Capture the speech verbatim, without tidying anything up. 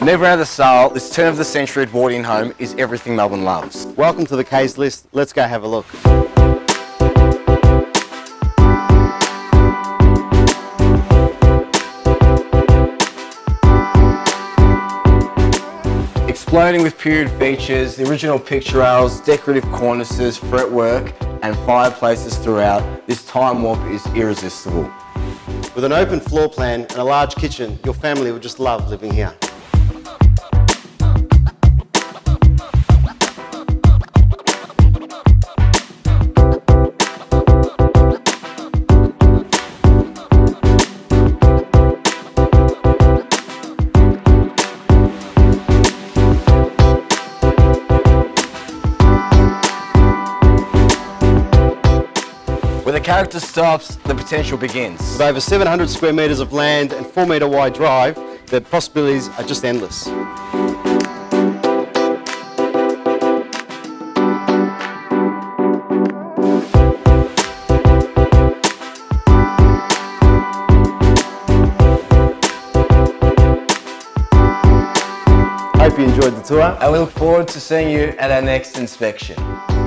Never out of style, this turn of the century Edwardian home is everything Melbourne loves. Welcome to the K's list. Let's go have a look. Exploding with period features, the original picturesque, decorative cornices, fretwork and fireplaces throughout, this time warp is irresistible. With an open floor plan and a large kitchen, your family would just love living here. When the character stops, the potential begins. With over seven hundred square metres of land and four metre wide drive, the possibilities are just endless. Hope you enjoyed the tour. And we look forward to seeing you at our next inspection.